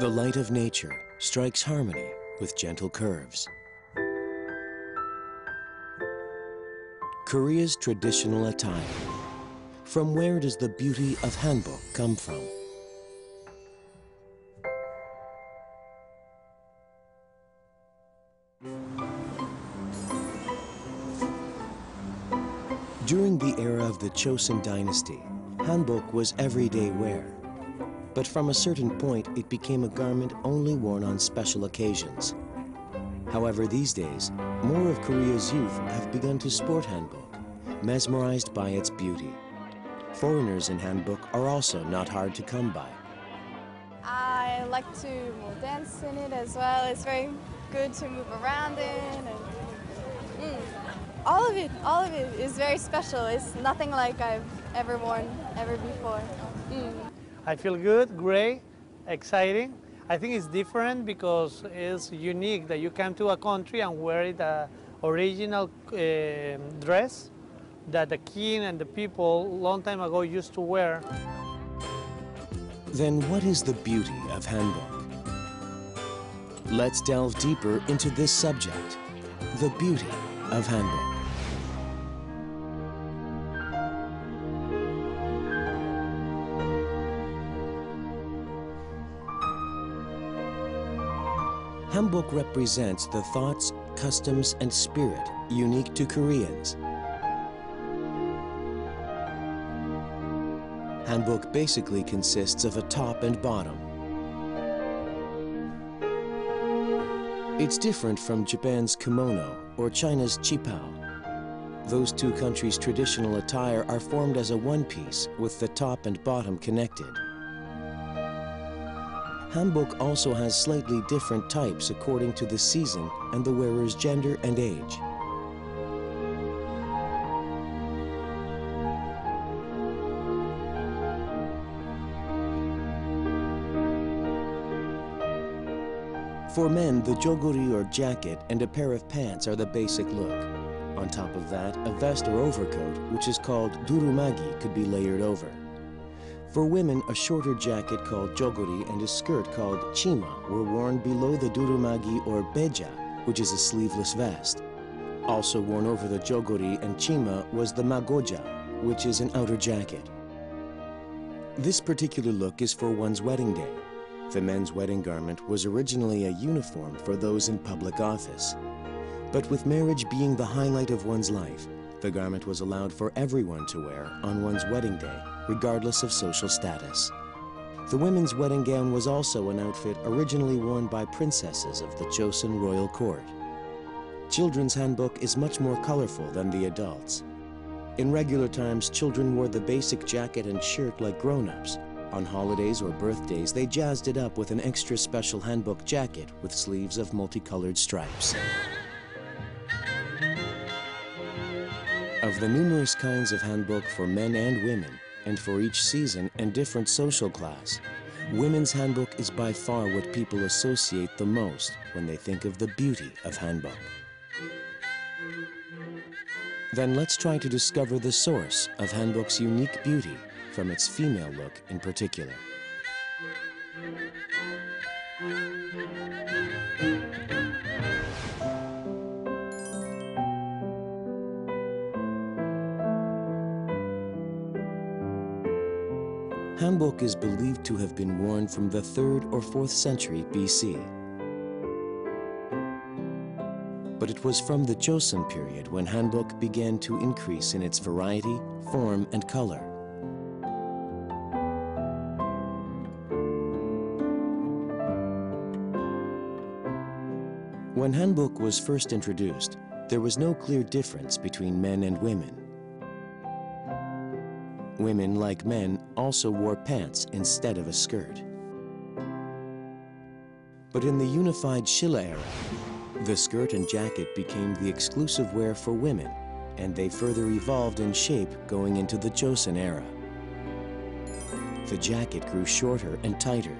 The light of nature strikes harmony with gentle curves. Korea's traditional attire. From where does the beauty of hanbok come from? During the era of the Chosun dynasty, hanbok was everyday wear. But from a certain point, it became a garment only worn on special occasions. However, these days, more of Korea's youth have begun to sport hanbok, mesmerized by its beauty. Foreigners in hanbok are also not hard to come by. I like to dance in it as well. It's very good to move around in. And, all of it is very special. It's nothing like I've ever worn ever before. I feel good, great, exciting. I think it's different because it's unique that you come to a country and wear the original dress that the king and the people long time ago used to wear. Then what is the beauty of hanbok? Let's delve deeper into this subject, the beauty of hanbok. Hanbok represents the thoughts, customs, and spirit unique to Koreans. Hanbok basically consists of a top and bottom. It's different from Japan's kimono or China's qipao. Those two countries' traditional attire are formed as a one-piece with the top and bottom connected. Hanbok also has slightly different types according to the season and the wearer's gender and age. For men, the joguri or jacket and a pair of pants are the basic look. On top of that, a vest or overcoat, which is called durumagi, could be layered over. For women, a shorter jacket called joguri and a skirt called chima were worn below the durumagi or beja, which is a sleeveless vest. Also worn over the joguri and chima was the magoja, which is an outer jacket. This particular look is for one's wedding day. The men's wedding garment was originally a uniform for those in public office. But with marriage being the highlight of one's life, the garment was allowed for everyone to wear on one's wedding day, regardless of social status. The women's wedding gown was also an outfit originally worn by princesses of the Chosun royal court. Children's hanbok is much more colorful than the adults. In regular times, children wore the basic jacket and shirt like grown-ups. On holidays or birthdays, they jazzed it up with an extra special hanbok jacket with sleeves of multicolored stripes. Of the numerous kinds of hanbok for men and women, and for each season and different social class, women's hanbok is by far what people associate the most when they think of the beauty of hanbok. Then let's try to discover the source of hanbok's unique beauty from its female look in particular. Hanbok is believed to have been worn from the 3rd or 4th century BC. But it was from the Chosun period when hanbok began to increase in its variety, form, and color. When hanbok was first introduced, there was no clear difference between men and women. Women, like men, also wore pants instead of a skirt. But in the unified Shilla era, the skirt and jacket became the exclusive wear for women, and they further evolved in shape going into the Chosun era. The jacket grew shorter and tighter.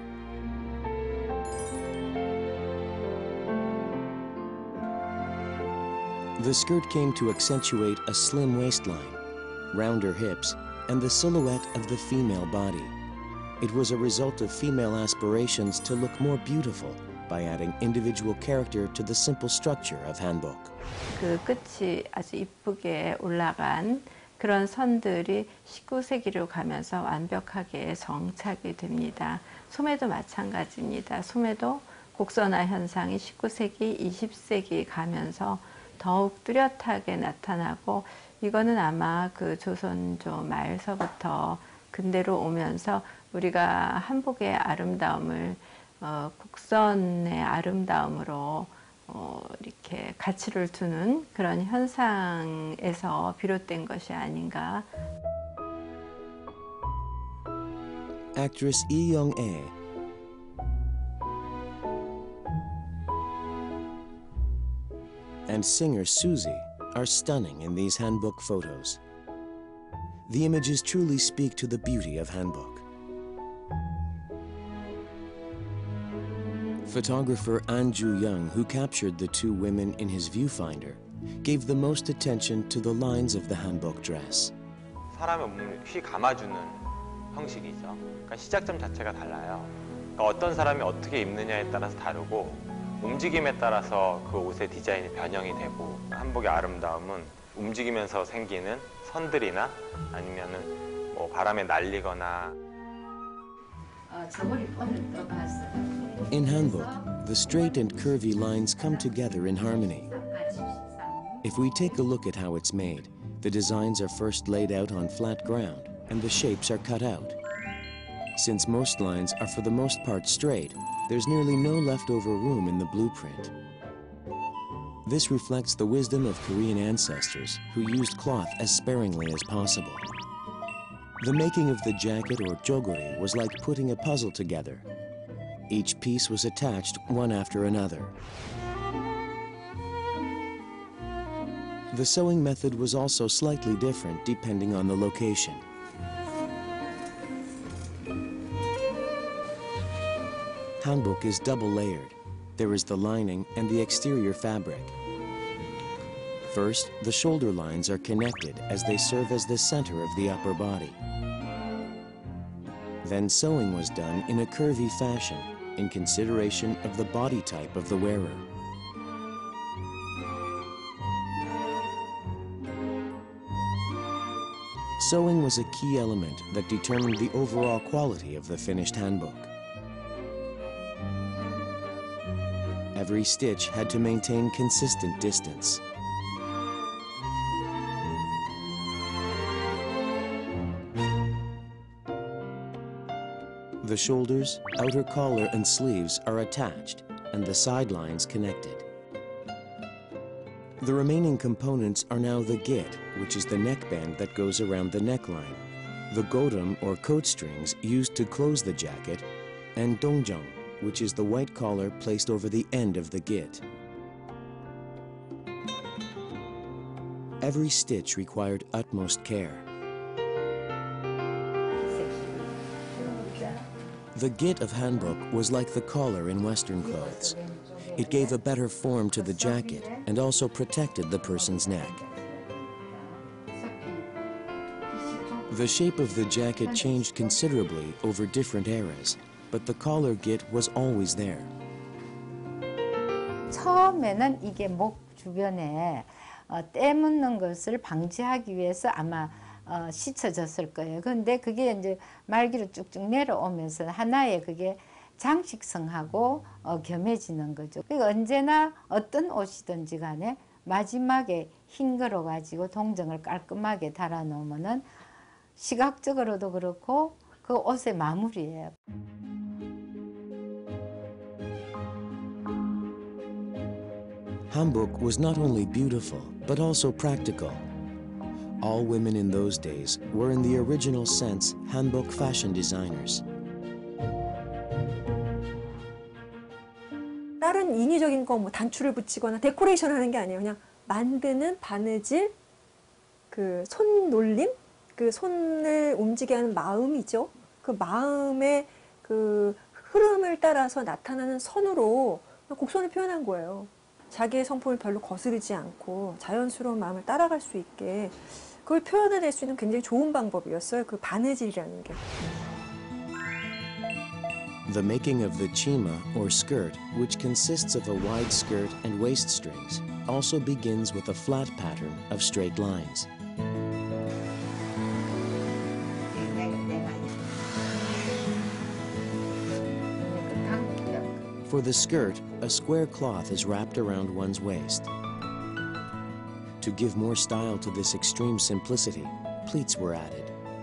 The skirt came to accentuate a slim waistline, rounder hips, and the silhouette of the female body. It was a result of female aspirations to look more beautiful by adding individual character to the simple structure of hanbok. 그 끝이 아주 이쁘게 올라간 그런 선들이 19세기로 가면서 완벽하게 정착이 됩니다. 소매도 마찬가지입니다. 소매도 곡선화 현상이 19세기, 20세기 가면서 더욱 뚜렷하게 나타나고 이거는 아마 그 조선조 말서부터 근대로 오면서 우리가 한복의 아름다움을 곡선의 아름다움으로 이렇게 가치를 두는 그런 현상에서 비롯된 것이 아닌가. Actress Lee Young-ae and singer Suzy are stunning in these hanbok photos. The images truly speak to the beauty of hanbok. Photographer An Ju-young, who captured the two women in his viewfinder, gave the most attention to the lines of the hanbok dress. 사람의 몸을 휘 감아주는 형식이죠. 그러니까 시작점 자체가 달라요. 그러니까 어떤 사람이 어떻게 입느냐에 따라서 다르고 움직임에 따라서 그 옷의 디자인이 변형이 되고 한복의 아름다움은 움직이면서 생기는 선들이나 아니면은 뭐 바람에 날리거나. In hanbok, the straight and curvy lines come together in harmony. If we take a look at how it's made, the designs are first laid out on flat ground and the shapes are cut out. Since most lines are for the most part straight, there's nearly no leftover room in the blueprint. This reflects the wisdom of Korean ancestors who used cloth as sparingly as possible. The making of the jacket or jogori was like putting a puzzle together. Each piece was attached one after another. The sewing method was also slightly different depending on the location. Hanbok is double layered. There is the lining and the exterior fabric. First, the shoulder lines are connected as they serve as the center of the upper body. Then sewing was done in a curvy fashion in consideration of the body type of the wearer. Sewing was a key element that determined the overall quality of the finished hanbok. Every stitch had to maintain consistent distance. The shoulders, outer collar, and sleeves are attached, and the sidelines connected. The remaining components are now the git, which is the neckband that goes around the neckline, the godam or coat strings used to close the jacket, and dongjang, which is the white collar placed over the end of the git. Every stitch required utmost care. The git of hanbok was like the collar in Western clothes. It gave a better form to the jacket and also protected the person's neck. The shape of the jacket changed considerably over different eras, but the collar git was always there. 처음에는 이게 목 주변에 때 묻는 것을 방지하기 위해서 아마 씻어졌을 거예요. 근데 그게 이제 말기로 쭉쭉 내려오면서 하나의 그게 장식성하고 겸해지는 거죠. 그러니까 언제나 어떤 옷이든지 간에 마지막에 흰 거로 가지고 동정을 깔끔하게 달아놓으면은 시각적으로도 그렇고 그 옷의 마무리예요. Hanbok was not only beautiful, but also practical. All women in those days were in the original sense hanbok fashion designers. 다른 인위적인 거 뭐 단추를 붙이거나 데코레이션 하는 게 아니에요. 그냥 만드는 바느질, 그 손놀림, 그 손을 움직이게 하는 마음이죠. 그 마음의 그 흐름을 따라서 나타나는 선으로 곡선을 표현한 거예요. 자기의 성품을 별로 거스르지 않고 자연스러운 마음을 따라갈 수 있게 그걸 표현해낼 수 있는 굉장히 좋은 방법이었어요. 그 바느질이라는 게. The making of the chima, or skirt, which consists of a wide skirt and waist strings, also begins with a flat pattern of straight lines. For the skirt, a square cloth is wrapped around one's waist. To give more style to this extreme simplicity, pleats were added.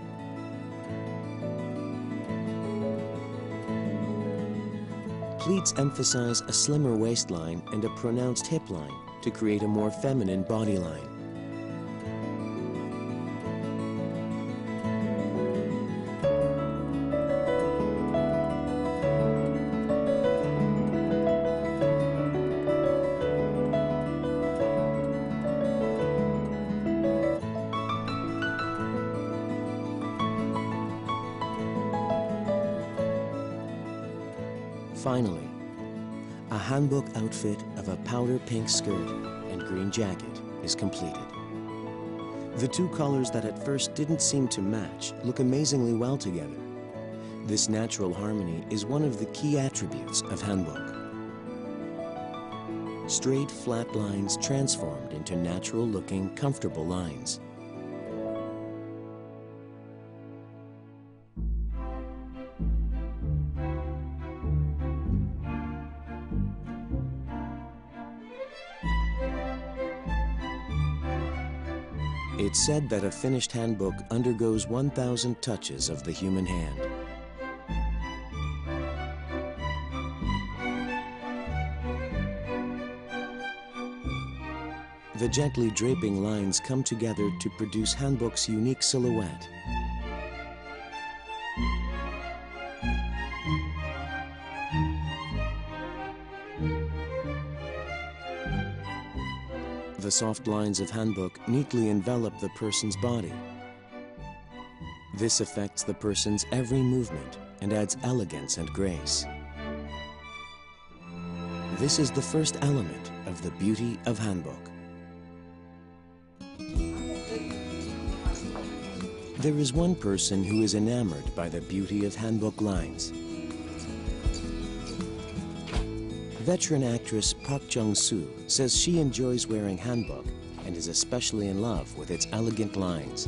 Pleats emphasize a slimmer waistline and a pronounced hip line to create a more feminine body line. Finally, a hanbok outfit of a powder pink skirt and green jacket is completed. The two colors that at first didn't seem to match look amazingly well together. This natural harmony is one of the key attributes of hanbok. Straight, flat lines transformed into natural-looking, comfortable lines. It's said that a finished hanbok undergoes 1,000 touches of the human hand. The gently draping lines come together to produce hanbok's unique silhouette. The soft lines of hanbok neatly envelop the person's body. This affects the person's every movement and adds elegance and grace. This is the first element of the beauty of hanbok. There is one person who is enamored by the beauty of hanbok lines. Veteran actress Park Jung-soo says she enjoys wearing hanbok and is especially in love with its elegant lines.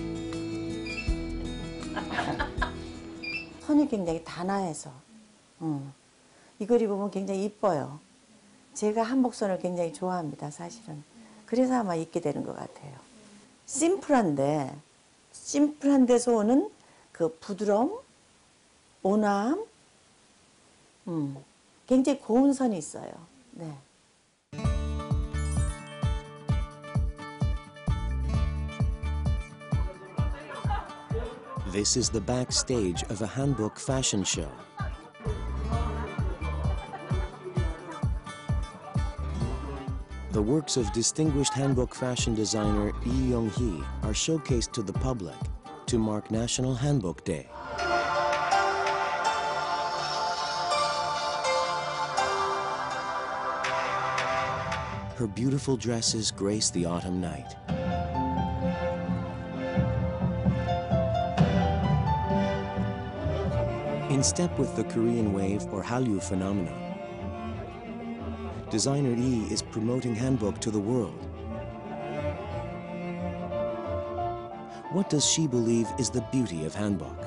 선이 굉장히 단아해서 이 글 입으면 굉장히 이뻐요. 제가 한복선을 굉장히 좋아합니다, 사실은. 그래서 아마 입게 되는 것 같아요. 심플한 데서 오는 그 부드러움, 온화함, 굉장히 고운 선이 있어요. 네. This is the backstage of a hanbok fashion show. The works of distinguished hanbok fashion designer Lee Young-hee are showcased to the public to mark National Hanbok Day. Her beautiful dresses grace the autumn night. In step with the Korean wave or Hallyu phenomenon, designer Lee is promoting hanbok to the world. What does she believe is the beauty of hanbok?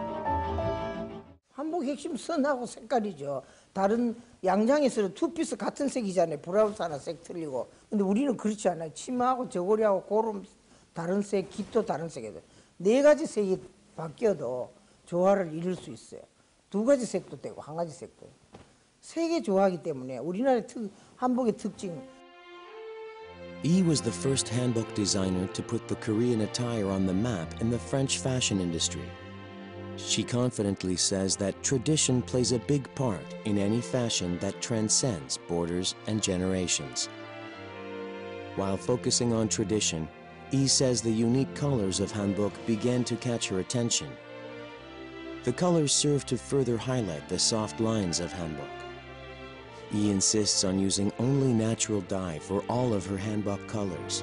한복 핵심 선하고 색깔이죠. 다른 양장에서는 투피스 같은 색이잖아요. 브라우스 하나 색 틀리고. 근데 우리는 그렇지 않아요. 치마하고 저고리하고 고름 다른 색, 깃도 다른 색이에요. 네 가지 색이 바뀌어도 조화를 이룰 수 있어요. 두 가지 색도 되고 한 가지 색도. 세 개 조화하기 때문에 우리나라의 한복의 특징. Yi was the first hanbok designer to put the Korean attire on the map in the French fashion industry. She confidently says that tradition plays a big part in any fashion that transcends borders and generations. While focusing on tradition, Yi says the unique colors of hanbok began to catch her attention. The colors serve to further highlight the soft lines of hanbok. Yi insists on using only natural dye for all of her hanbok colors.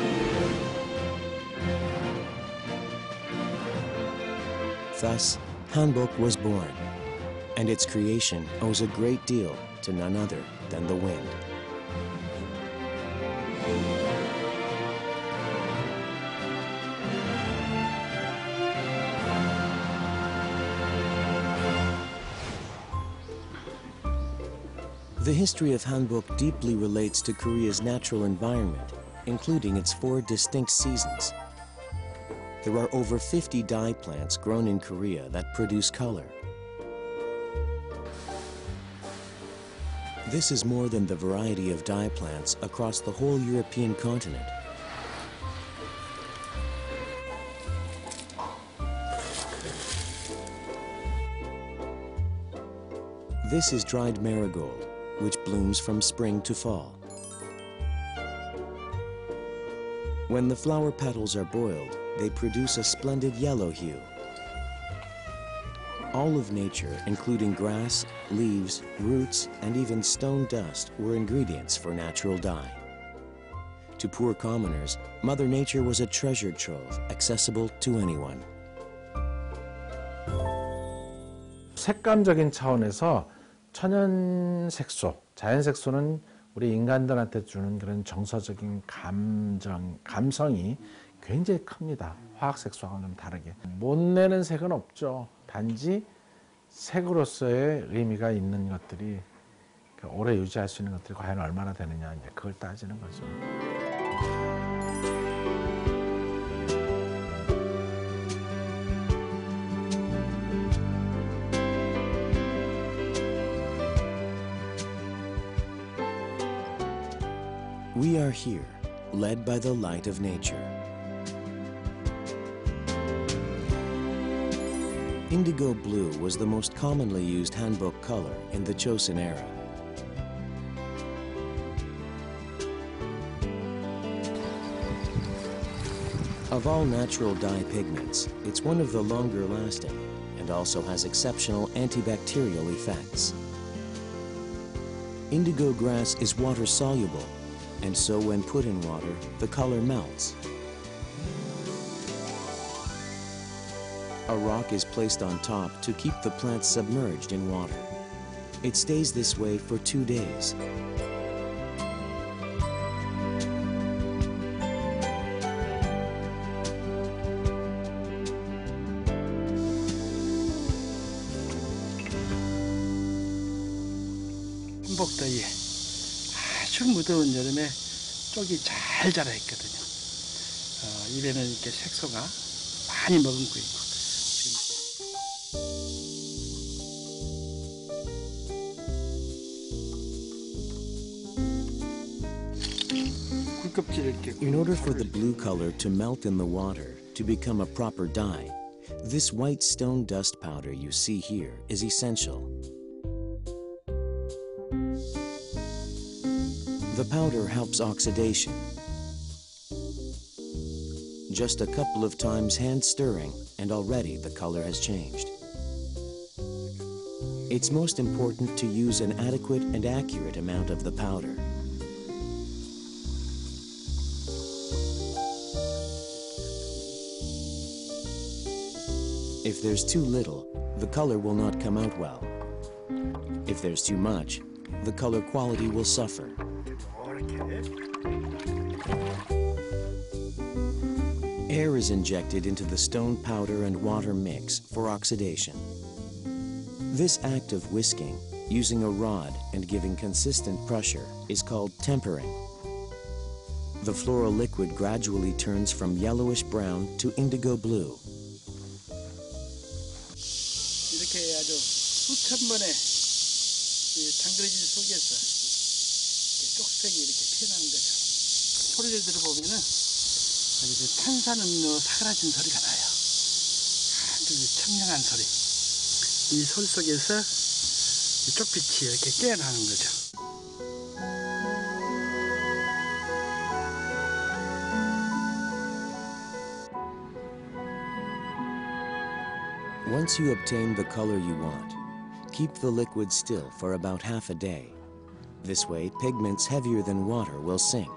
Thus, hanbok was born, and its creation owes a great deal to none other than the wind. The history of hanbok deeply relates to Korea's natural environment, including its 4 distinct seasons. There are over 50 dye plants grown in Korea that produce color. This is more than the variety of dye plants across the whole European continent. This is dried marigold, which blooms from spring to fall. When the flower petals are boiled, they produce a splendid yellow hue. All of nature, including grass, leaves, roots, and even stone dust, were ingredients for natural dye. To poor commoners, Mother Nature was a treasure trove accessible to anyone. 색감적인 차원에서 천연 색소, 자연 색소는 우리 인간들한테 주는 그런 정서적인 감성이 굉장히 큽니다. 화학 색소하고는 좀 다르게. 못 내는 색은 없죠. 단지 색으로서의 의미가 있는 것들이 오래 유지할 수 있는 것들이 과연 얼마나 되느냐, 이제 그걸 따지는 거죠. We are here, led by the light of nature. Indigo blue was the most commonly used hanbok color in the Chosun era. Of all natural dye pigments, it's one of the longer lasting and also has exceptional antibacterial effects. Indigo grass is water soluble, and so when put in water, the color melts. A rock is placed on top to keep the plant submerged in water. It stays this way for 2 days. 한복더위에 아주 무더운 여름에 쪽이 잘 자라 있거든요. 입에는 이렇게 색소가 많이 머금고 있고. In order for the blue color to melt in the water to become a proper dye, this white stone dust powder you see here is essential. The powder helps oxidation. Just a couple of times hand stirring and already the color has changed. It's most important to use an adequate and accurate amount of the powder. If there's too little, the color will not come out well. If there's too much, the color quality will suffer. Air is injected into the stone powder and water mix for oxidation. This act of whisking, using a rod and giving consistent pressure, is called tempering. The floral liquid gradually turns from yellowish brown to indigo blue. 이렇게 아주 수천 번의 장그러질 속에서 쪽색이 이렇게 피어나는 거죠. 소리를 들어보면은 탄산음료 사그라진 소리가 나요. 아주 청량한 소리. 이 소리 속에서 쪽빛이 이렇게 깨어나는 거죠. Once you obtain the color you want, keep the liquid still for about half a day. This way, pigments heavier than water will sink.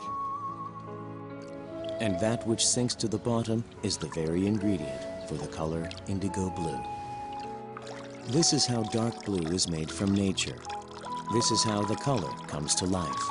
And that which sinks to the bottom is the very ingredient for the color indigo blue. This is how dark blue is made from nature. This is how the color comes to life.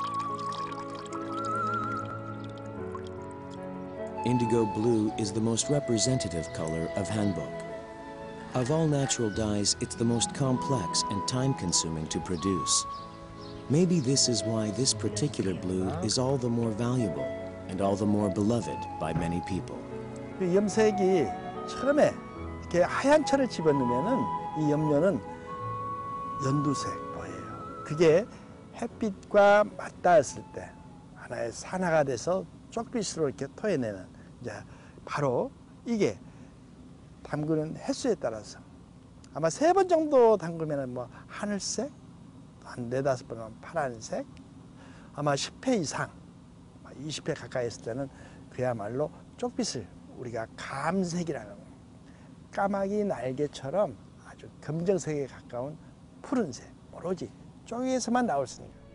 Indigo blue is the most representative color of hanbok. Of all natural dyes, it's the most complex and time-consuming to produce. Maybe this is why this particular blue is all the more valuable and all the more beloved by many people. 이 염색이 처음에 이렇게 하얀 철을 집어넣으면은 이 염료는 연두색 보여요. 그게 햇빛과 맞닿았을 때 하나의 산화가 돼서 쪽빛으로 이렇게 토해내는 이제 바로 이게 담그는 횟수에 따라서 아마 3번 정도 담그면 뭐 하늘색, 한 4~5번은 파란색, 아마 10회 이상, 20회 가까이 했을 때는 그야말로 쪽빛을 우리가 감색이라는 까마귀 날개처럼 아주 검정색에 가까운 푸른색, 오로지 쪽에서만 나올 수 있는 거예요.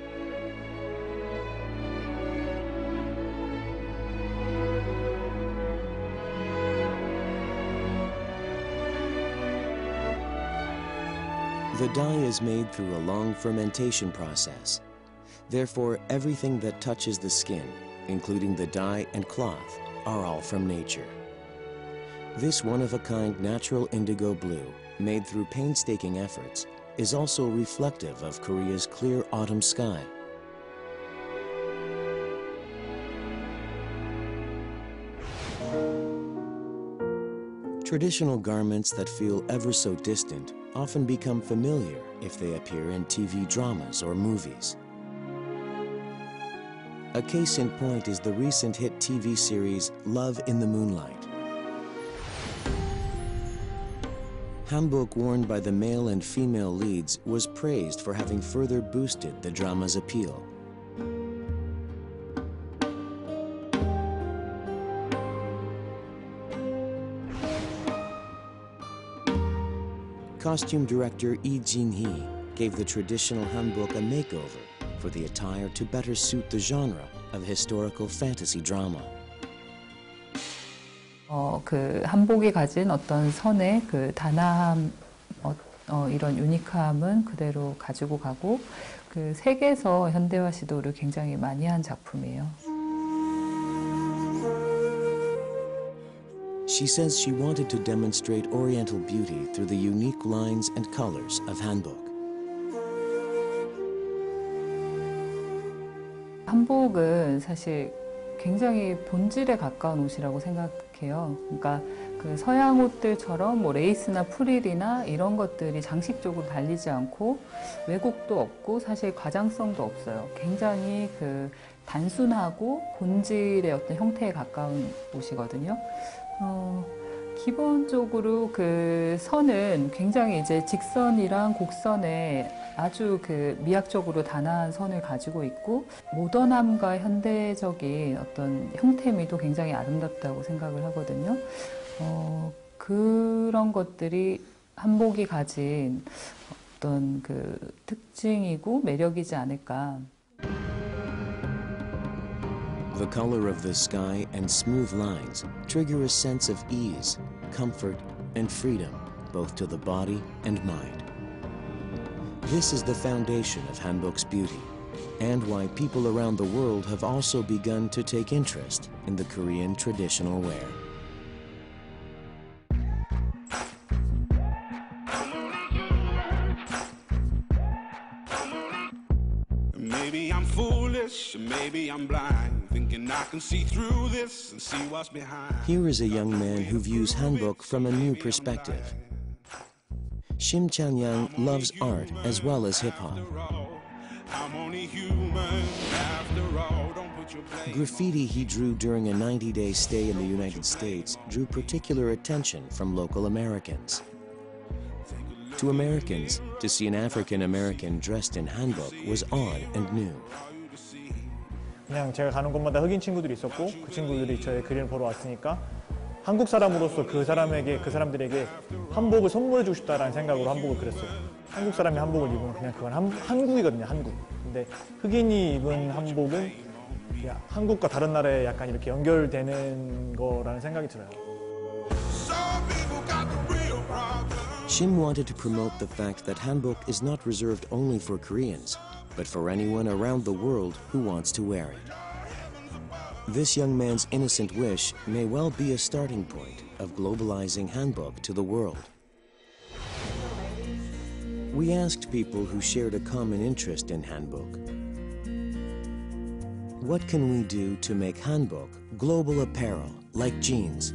The dye is made through a long fermentation process. Therefore, everything that touches the skin, including the dye and cloth, are all from nature. This one-of-a-kind natural indigo blue, made through painstaking efforts, is also reflective of Korea's clear autumn sky. Traditional garments that feel ever so distant often become familiar if they appear in TV dramas or movies. A case in point is the recent hit TV series Love in the Moonlight. Hanbok worn by the male and female leads was praised for having further boosted the drama's appeal. Costume director Lee Jin-hee gave the traditional hanbok a makeover for the attire to better suit the genre of historical fantasy drama. 그 한복이 가진 어떤 선의 그 단아함, 이런 유니크함은 그대로 가지고 가고 그 색에서 현대화 시도를 굉장히 많이 한 작품이에요. She says she wanted to demonstrate Oriental beauty through the unique lines and colors of hanbok. 한복은 사실 굉장히 본질에 가까운 옷이라고 생각해요. 그러니까 그 서양 옷들처럼 뭐 레이스나 프릴이나 이런 것들이 장식적으로 달리지 않고 왜곡도 없고 사실 과장성도 없어요. 굉장히 그 단순하고 본질의 어떤 형태에 가까운 옷이거든요. 기본적으로 그 선은 굉장히 이제 직선이랑 곡선에 아주 그 미학적으로 단아한 선을 가지고 있고 모던함과 현대적인 어떤 형태미도 굉장히 아름답다고 생각을 하거든요. 그런 것들이 한복이 가진 어떤 그 특징이고 매력이지 않을까. The color of the sky and smooth lines trigger a sense of ease, comfort, and freedom, both to the body and mind. This is the foundation of hanbok's beauty, and why people around the world have also begun to take interest in the Korean traditional wear. Maybe I'm foolish, maybe I'm blind, thinking I can see through this and see what's behind. Here is a young man who views hanbok from a new perspective. Shim Chan-young loves art as well as hip-hop. Graffiti he drew during a 90-day stay in the United States drew particular attention from local Americans. To Americans, to see an African-American dressed in hanbok was odd and new. 그냥 제가 가는 곳마다 흑인 친구들이 있었고 그 친구들이 저의 그림을 보러 왔으니까 한국 사람으로서 그 사람들에게 한복을 선물해주고 싶다라는 생각으로 한복을 그렸어요. 한국 사람이 한복을 입으면 그냥 그건 한국이거든요, 한국. 근데 흑인이 입은 한복은 그냥 한국과 다른 나라에 약간 이렇게 연결되는 거라는 생각이 들어요. Shim wanted to promote the fact that hanbok is not reserved only for Koreans, but for anyone around the world who wants to wear it. This young man's innocent wish may well be a starting point of globalizing hanbok to the world. We asked people who shared a common interest in hanbok, what can we do to make hanbok global apparel like jeans?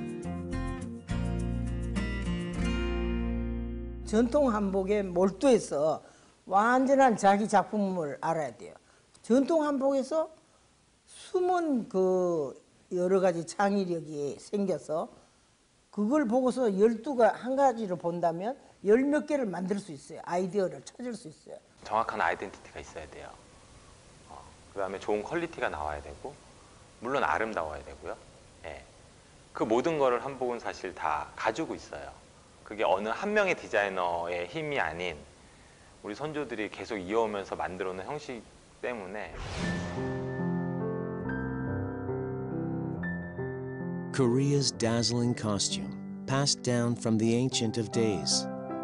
전통 한복에 몰두해서 완전한 자기 작품을 알아야 돼요. 전통 한복에서 숨은 그 여러 가지 창의력이 생겨서 그걸 보고서 12가 한 가지로 본다면 10몇 개를 만들 수 있어요. 아이디어를 찾을 수 있어요. 정확한 아이덴티티가 있어야 돼요. 그 다음에 좋은 퀄리티가 나와야 되고, 물론 아름다워야 되고요. 예. 그 모든 거를 한복은 사실 다 가지고 있어요. 그게 어느 한 명의 디자이너의 힘이 아닌 우리 선조들이 계속 이어오면서 만들어 놓은 형식 때문에. Korea's dazzling costume, passed down from the ancient of days.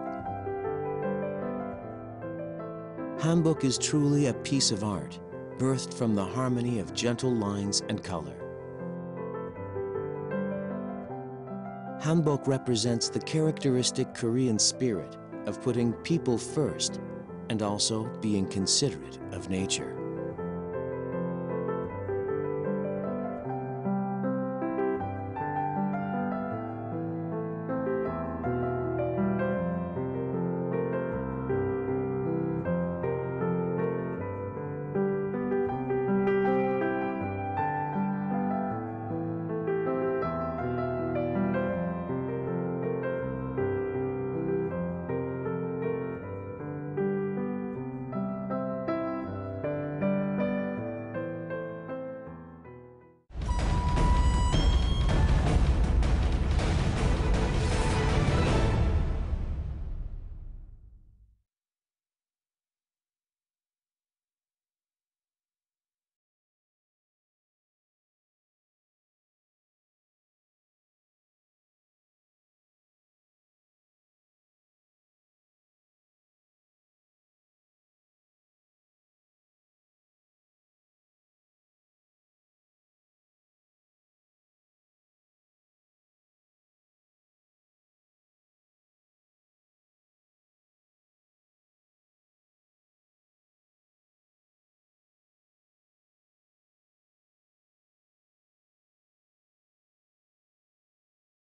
Hanbok is truly a piece of art, birthed from the harmony of gentle lines and color. Hanbok represents the characteristic Korean spirit of putting people first and also being considerate of nature.